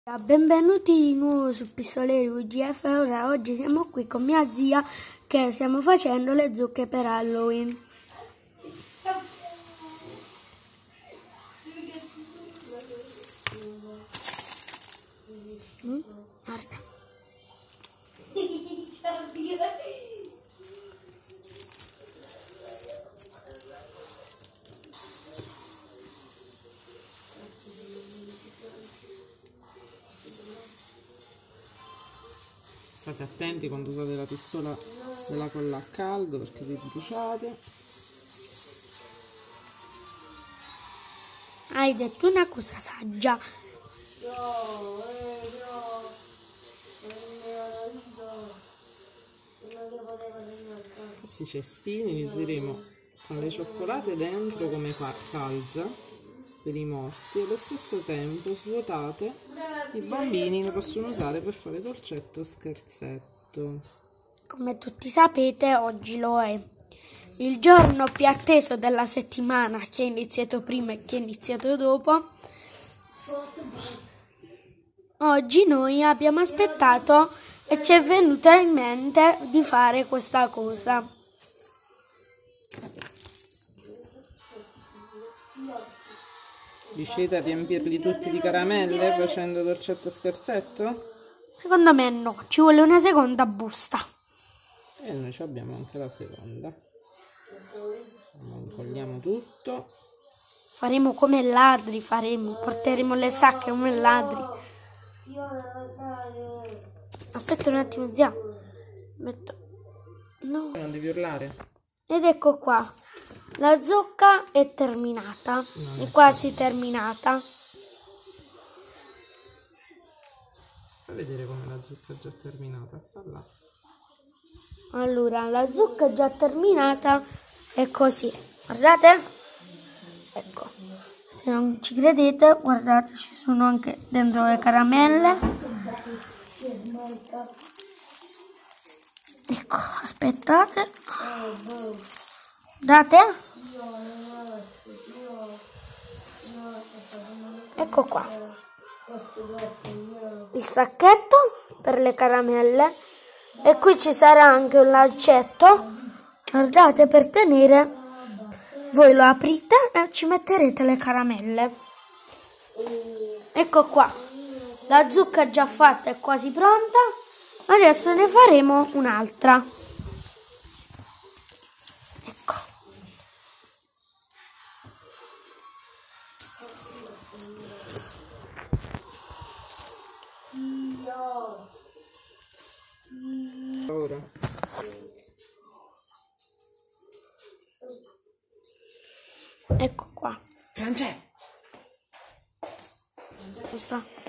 Benvenuti di nuovo su Pistoleri VGF. Ora, oggi siamo qui con mia zia che stiamo facendo le zucche per Halloween. Guarda. State attenti quando usate la pistola della colla a caldo perché vi bruciate. Hai detto una cosa saggia. Questi cestini li useremo con le cioccolate dentro come calza per i morti e allo stesso tempo svuotate i bambini lo possono usare per fare dolcetto o scherzetto. Come tutti sapete, oggi lo è il giorno più atteso della settimana, chi è iniziato prima e chi è iniziato dopo. Oggi noi abbiamo aspettato e ci è venuta in mente di fare questa cosa. Riuscite a riempirli tutti di caramelle facendo dolcetto e scherzetto? Secondo me no, ci vuole una seconda busta. E noi ci abbiamo anche la seconda. Incolliamo tutto. Faremo come ladri, porteremo le sacche come ladri. Aspetta un attimo, zia. No. Non devi urlare. Ed ecco qua. La zucca è terminata, è quasi terminata. Fai vedere come la zucca è già terminata, sta là. Allora, la zucca è già terminata, è così. Guardate? Ecco. Se non ci credete, guardate, ci sono anche dentro le caramelle. Ecco, aspettate. Guardate. Ecco qua. Il sacchetto per le caramelle. E qui ci sarà anche un lancetto. Guardate, per tenere. Voi lo aprite e ci metterete le caramelle. Ecco qua. La zucca è già fatta, è quasi pronta. Adesso ne faremo un'altra. Ecco. Ora. Ecco qua. Francesco. Sta.